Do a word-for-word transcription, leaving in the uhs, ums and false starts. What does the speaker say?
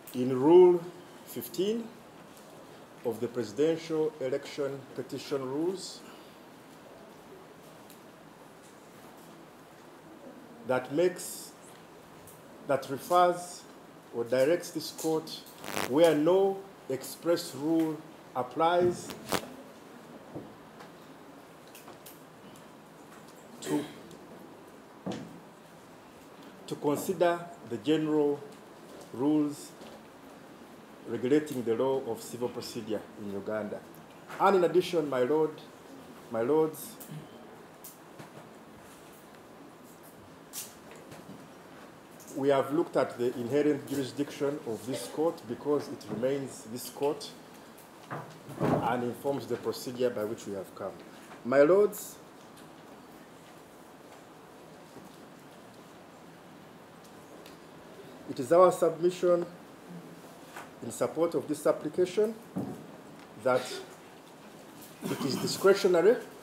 In Rule fifteen of the Presidential Election Petition Rules, that makes, that refers or directs this court where no express rule applies to, to consider the general rules regulating the law of civil procedure in Uganda. And in addition, my lord, my lords, we have looked at the inherent jurisdiction of this court because it remains this court and informs the procedure by which we have come. My lords, it is our submission in support of this application that it is discretionary